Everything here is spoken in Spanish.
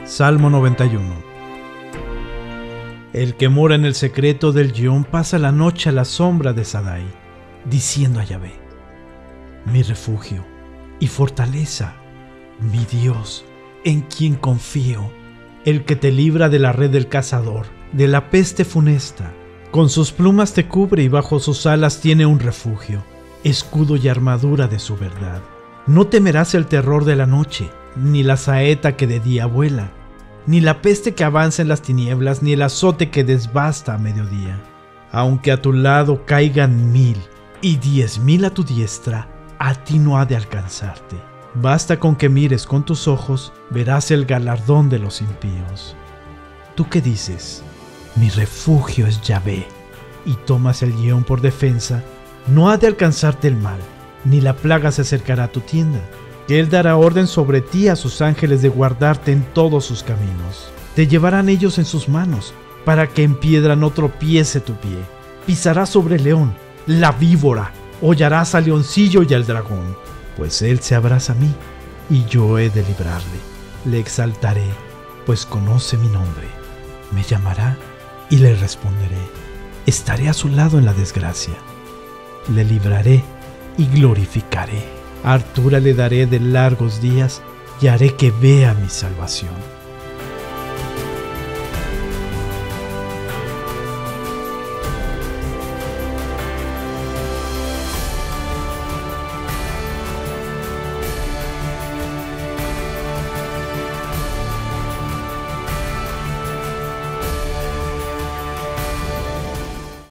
Salmo 91. El que mora en el secreto del Gihón pasa la noche a la sombra de Sadai, diciendo a Yahvé: mi refugio y fortaleza, mi Dios, en quien confío, el que te libra de la red del cazador, de la peste funesta. Con sus plumas te cubre y bajo sus alas tiene un refugio, escudo y armadura de su verdad. No temerás el terror de la noche, ni la saeta que de día vuela, ni la peste que avanza en las tinieblas, ni el azote que desbasta a mediodía. Aunque a tu lado caigan 1000 y 10,000 a tu diestra, a ti no ha de alcanzarte. Basta con que mires con tus ojos, verás el galardón de los impíos. ¿Tú qué dices? Mi refugio es Yahvé, y tomas el Gihón por defensa, no ha de alcanzarte el mal, ni la plaga se acercará a tu tienda. Que Él dará orden sobre ti a sus ángeles de guardarte en todos sus caminos. Te llevarán ellos en sus manos, para que en piedra no tropiece tu pie. Pisarás sobre el león, la víbora, hollarás al leoncillo y al dragón. Pues Él se abraza a mí, y yo he de librarle. Le exaltaré, pues conoce mi nombre. Me llamará, y le responderé. Estaré a su lado en la desgracia. Le libraré y glorificaré. Hartura le daré de largos días y haré que vea mi salvación.